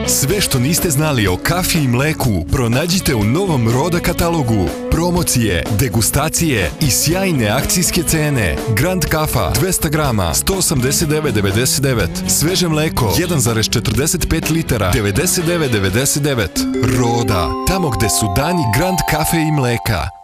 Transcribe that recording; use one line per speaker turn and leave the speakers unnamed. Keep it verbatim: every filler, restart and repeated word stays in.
Sve što niste znali o kafi i mleku pronađite u novom Roda katalogu. Promocije, degustacije i sjajne akcijske cene. Grand kafa dvesta grama sto osamdeset devet devedeset devet. Sveže mleko jedan zarez četrdeset pet litara devedeset devet devedeset devet. Roda, tamo gde su dani Grand kafe i mleka.